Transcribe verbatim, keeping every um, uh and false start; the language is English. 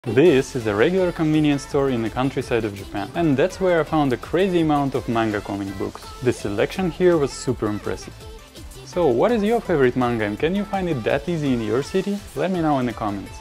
This is a regular convenience store in the countryside of Japan, and that's where I found a crazy amount of manga comic books. The selection here was super impressive. So what is your favorite manga and can you find it that easy in your city? Let me know in the comments.